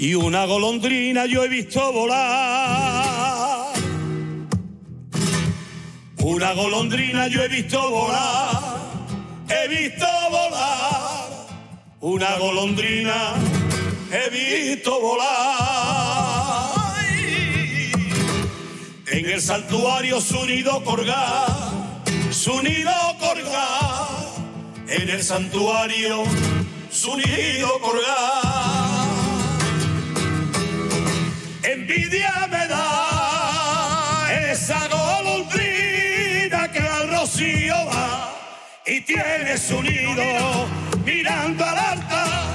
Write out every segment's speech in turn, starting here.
y una golondrina yo he visto volar. Una golondrina yo he visto volar, he visto volar. Una golondrina he visto volar. En el santuario su nido colgar, su nido colgar. En el santuario su nido colgar. Envidia me da esa golondrina que al rocío va y tiene su nido mirando al altar.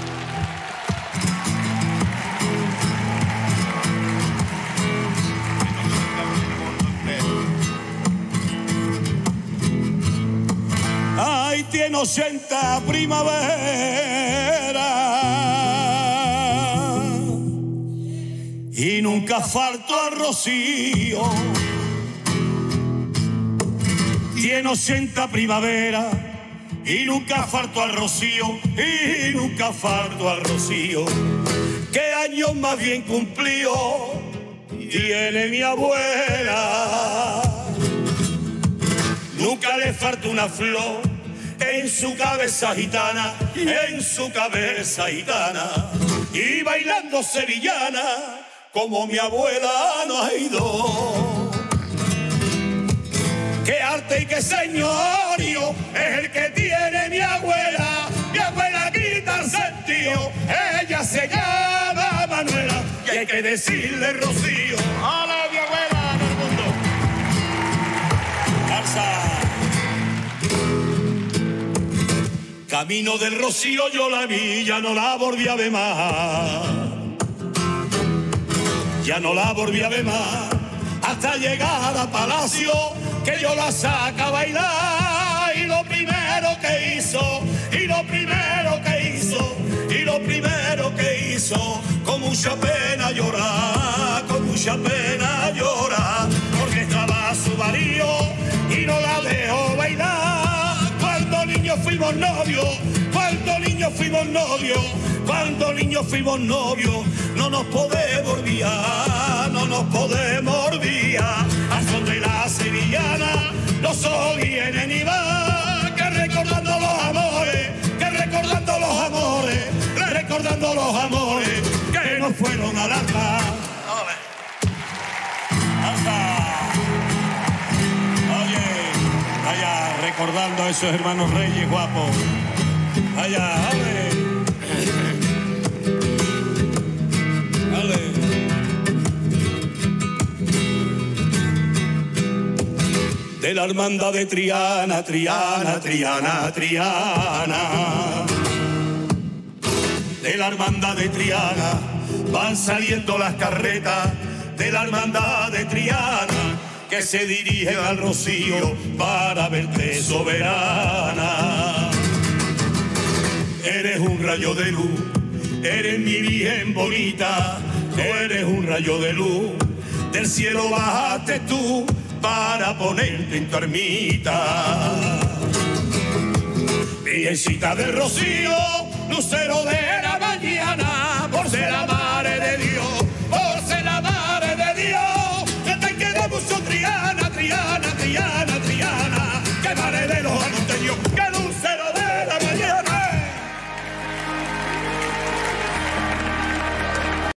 Ay, tiene 80 primavera y nunca falto al rocío. Tiene 80 primavera y nunca falto al rocío, y nunca falto al rocío. ¿Qué años más bien cumplió tiene mi abuela? Nunca le falta una flor en su cabeza gitana, en su cabeza gitana. Y bailando sevillana, como mi abuela no ha ido. Qué arte y qué señorío es el que tiene mi abuela. Mi abuela grita al sentido, ella se llama Manuela. Y hay que decirle Rocío. ¡Hola, mi abuela, todo el mundo! ¡Alza! Camino del Rocío yo la vi, ya no la volví a ver más. Ya no la volví a ver más. Hasta llegar a Palacio, que yo la saca a bailar. Y lo primero que hizo, y lo primero que hizo, y lo primero que hizo, con mucha pena llorar, con mucha pena llorar, porque estaba su marido y no la dejó bailar. Cuando niños fuimos novios, cuando niños fuimos novios, cuando niños fuimos novios, no nos podemos olvidar, no nos podemos olvidar. Al son de la sevillana, los ojos vienen y van, que recordando los amores, que recordando los amores, recordando los amores, que nos fueron al altar. Allá, recordando a esos hermanos Reyes guapos. Allá, ale. Ale. De la hermandad de Triana, Triana, Triana, Triana. De la hermandad de Triana van saliendo las carretas. De la hermandad de Triana, que se dirigen al Rocío para verte soberana. Eres un rayo de luz, eres mi virgen bonita, eres un rayo de luz, del cielo bajaste tú para ponerte en tu ermita. Virgencita del Rocío, lucero de la mañana, por ser